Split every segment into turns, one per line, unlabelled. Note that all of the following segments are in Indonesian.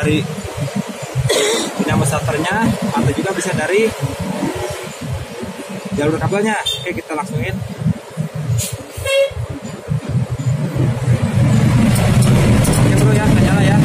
dari dinamo starternya atau juga bisa dari jalur kabelnya. Oke, kita langsungin. Oke bro ya, nyala ya.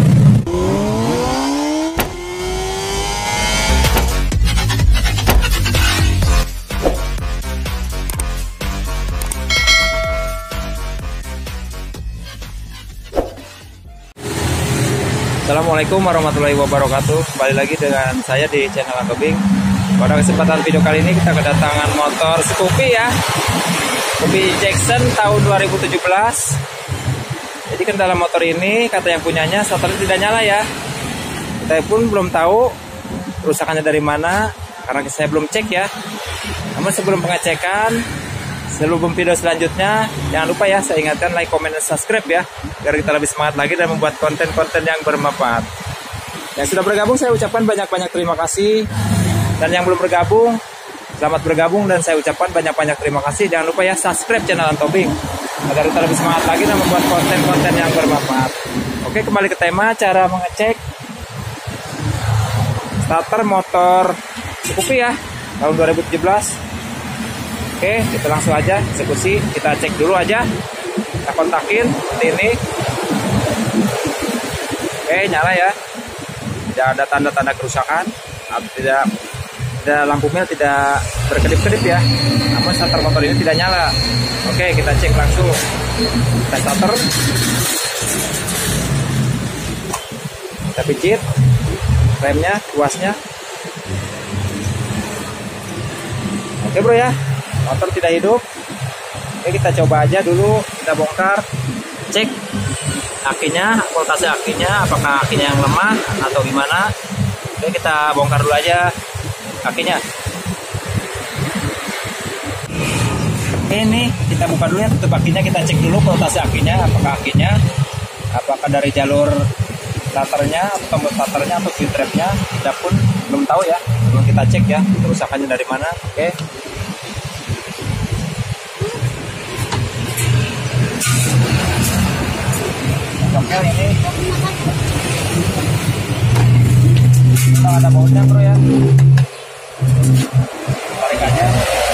Assalamualaikum warahmatullahi wabarakatuh. Kembali lagi dengan saya di channel Tobing. Pada kesempatan video kali ini kita kedatangan motor Scoopy ya, Scoopy Jackson tahun 2017. Jadi kendala motor ini kata yang punyanya starternya tidak nyala ya. Kita pun belum tahu kerusakannya dari mana karena saya belum cek ya. Namun sebelum pengecekan, sebelum video selanjutnya, jangan lupa ya, saya ingatkan like, comment, dan subscribe ya, biar kita lebih semangat lagi dan membuat konten-konten yang bermanfaat. Yang sudah bergabung saya ucapkan banyak-banyak terima kasih, dan yang belum bergabung, selamat bergabung dan saya ucapkan banyak-banyak terima kasih. Jangan lupa ya subscribe channel Tobing agar kita lebih semangat lagi dan membuat konten-konten yang bermanfaat. Oke, kembali ke tema cara mengecek starter motor Scoopy ya tahun 2017. Oke, kita langsung aja eksekusi. Kita cek dulu aja, kita kontakin seperti ini. Oke, nyala ya, tidak ada tanda-tanda kerusakan, tidak lampu mil tidak berkedip-kedip ya, namun starter motor ini tidak nyala. Oke, kita cek langsung. Kita starter, kita pijit remnya, tuasnya. Oke bro ya, motor tidak hidup. Oke, kita coba aja dulu, kita bongkar, cek akinya, voltase akinya, apakah akinya yang lemah atau gimana. Oke, kita bongkar dulu aja akinya. Ini kita buka dulu ya, tutup akinya, kita cek dulu voltase akinya, apakah dari jalur starternya atau tombol starternya atau fuel trapnya. Kita pun belum tahu ya, belum kita cek ya kerusakannya dari mana. Oke, oke, ini kita ada bautnya bro ya, tarik aja.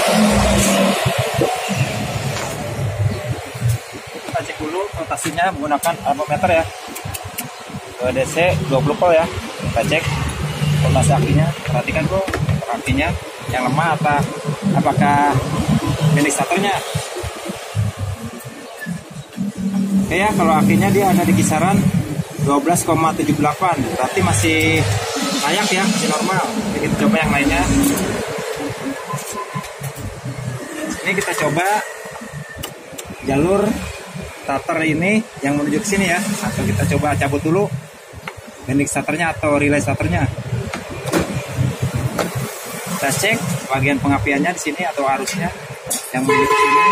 Kita cek dulu voltasenya menggunakan ampermeter ya, DC 20 volt ya. Kita cek voltase akinya, perhatikan bro, akinya yang lemah atau apakah milik starternya. Oke ya, kalau akinya dia ada di kisaran 12,78, berarti masih layak ya, masih normal. Jadi kita coba yang lainnya. Ini kita coba jalur starter ini yang menuju ke sini ya, atau kita coba cabut dulu bending starternya atau relay starternya. Kita cek bagian pengapiannya di sini atau arusnya yang menuju ke sini.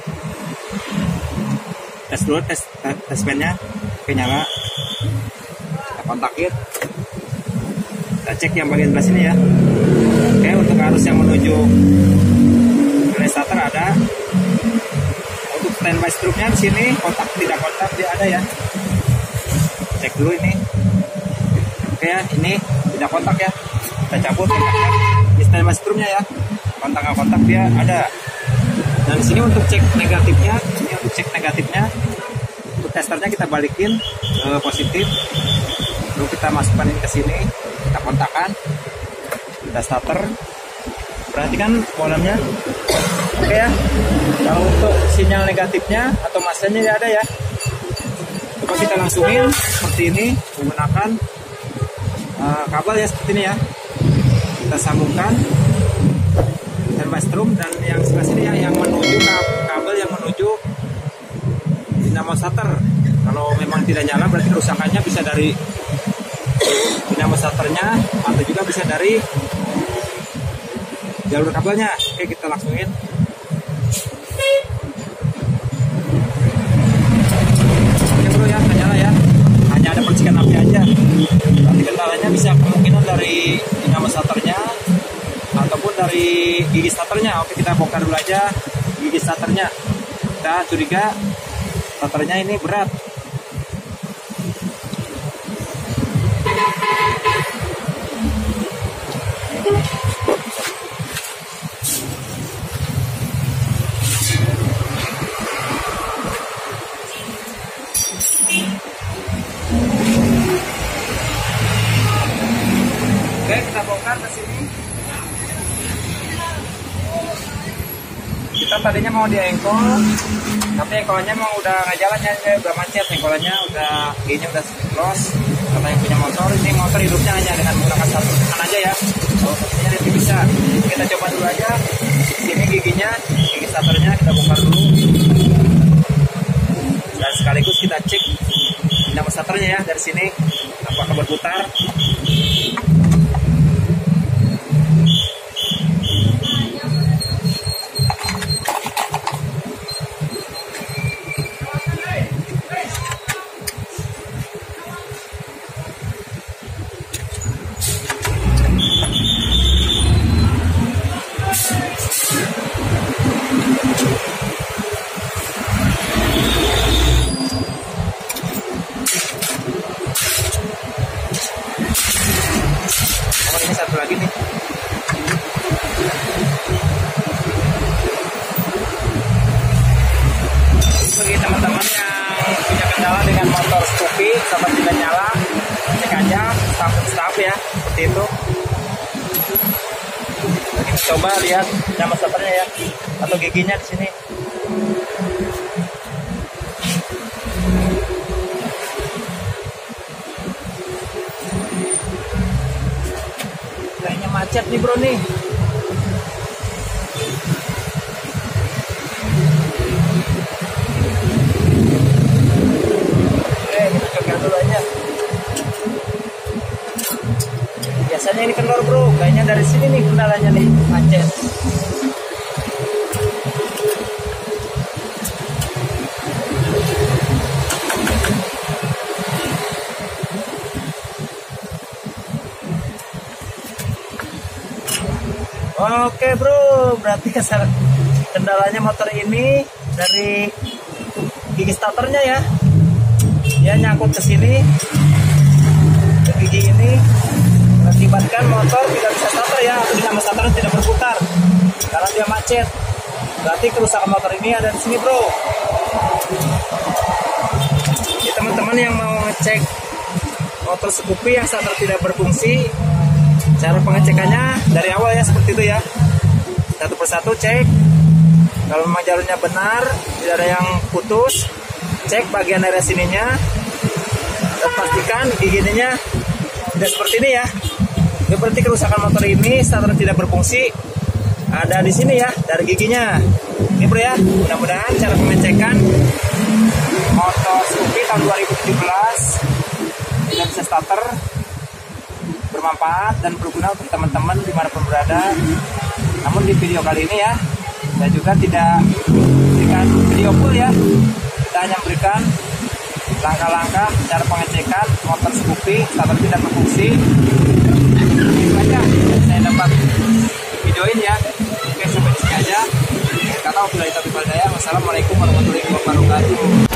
Tes dulu, tes pennya. Oke, nyala. Kita kontakin, kita cek yang bagian belah sini ya. Oke, untuk arus yang menuju relay starter ada. Untuk standby struknya di sini kontak tidak kontak dia ada ya. Cek dulu ini. Oke ya, ini tidak kontak ya. Kita cabut kontaknya. Di standby struknya ya. Kontak nggak kontak dia ada. Dan di sini untuk cek negatifnya, untuk testernya kita balikin ke positif. Lalu kita masukkan ini ke sini, kita kontakkan, kita starter. Perhatikan volume-nya. Oke ya. Kalau untuk sinyal negatifnya atau masanya ya ada ya. Coba kita langsungin seperti ini menggunakan kabel ya, seperti ini ya. Kita sambungkan standby strum, dan yang sebelah sini ya, yang menuju kabel yang menuju dinamo starter. Kalau memang tidak nyala berarti kerusakannya bisa dari dinamo starternya atau juga bisa dari jalur kabelnya. Oke, kita langsungin. Oke bro ya, nyala ya, hanya ada percikan api aja. Tapi kendalanya bisa kemungkinan dari dinamo starternya ataupun dari gigi starternya. Oke, kita bongkar dulu aja gigi starternya. Kita curiga starternya ini berat. Oke, kita bongkar ke sini. Kita tadinya mau di engkol, tapi engkolnya mau udah nggak jalan ya, udah macet engkolnya, udah giginya udah los. Kata yang punya motor, ini motor hidupnya hanya dengan menggunakan satu tekan aja ya. Kalau satunya nanti bisa. Kita coba dulu aja. Sini giginya, gigi starternya kita bongkar dulu. Dan sekaligus kita cek dinamo starternya ya dari sini, apakah berputar. Ini satu lagi nih. Bagi teman-teman yang punya kendala dengan motor Scoopy sama tidak nyala, cek aja staf ya, seperti itu. Kita coba lihat nama starternya ya, atau giginya di sini. Kayaknya macet nih bro nih. Oke, kita coba dulu aja. Biasanya ini kendor bro, kayaknya dari sini nih kendalanya nih, macet. Oke bro, berarti kendalanya motor ini dari gigi starternya ya. Dia nyangkut ke sini, ke gigi ini, mengakibatkan motor tidak bisa starter ya, atau dinamo starter tidak berputar karena dia macet. Berarti kerusakan motor ini ada di sini bro. Jadi teman-teman yang mau ngecek motor Scoopy yang starter tidak berfungsi, cara pengecekannya dari awal ya seperti itu ya. Satu persatu cek. Kalau memang jalurnya benar, tidak ada yang putus, cek bagian area sininya dan pastikan giginya tidak seperti ini ya. Ini berarti kerusakan motor ini starter tidak berfungsi ada di sini ya, dari giginya. Ini bro ya, mudah-mudahan cara pengecekan motor Scoopy tahun 2017 tidak bisa starter bermanfaat dan berguna untuk teman-teman dimanapun berada. Namun di video kali ini ya, saya juga tidak berikan video full ya, kita hanya berikan langkah-langkah cara pengecekan motor Scoopy starter tidak berfungsi. Itu aja saya dapat videoin ya. Oke, sampai di sini aja. Kata wabillahi taufiq wal hidayah. Wassalamualaikum warahmatullahi wabarakatuh.